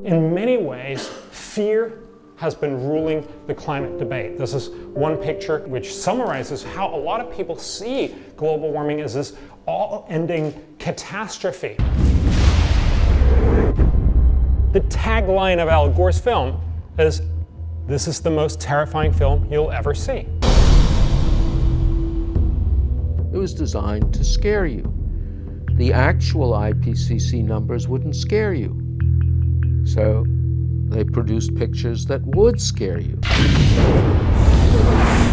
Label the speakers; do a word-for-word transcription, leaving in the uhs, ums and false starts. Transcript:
Speaker 1: In many ways, fear has been ruling the climate debate. This is one picture which summarizes how a lot of people see global warming as this all-ending catastrophe. The tagline of Al Gore's film is, "This is the most terrifying film you'll ever see."
Speaker 2: It was designed to scare you. The actual I P C C numbers wouldn't scare you. So they produced pictures that would scare you.